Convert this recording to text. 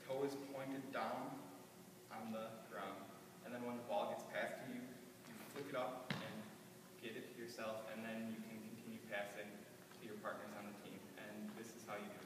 toe is pointed down on the ground. And then when the ball gets passed to you, you flick it up and get it to yourself, and then you can continue passing to your partners on the team. And this is how you do it.